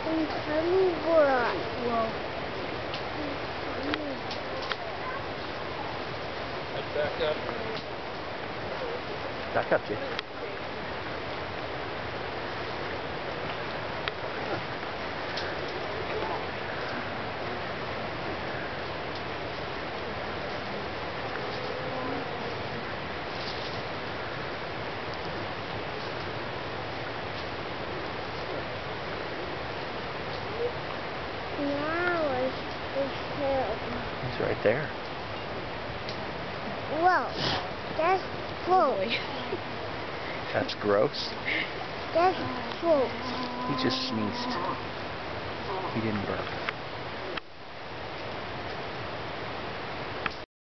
Whoa. Back up. Back up, Jay. He's right there. Whoa, that's gross. That's gross. That's gross. He just sneezed. He didn't burp.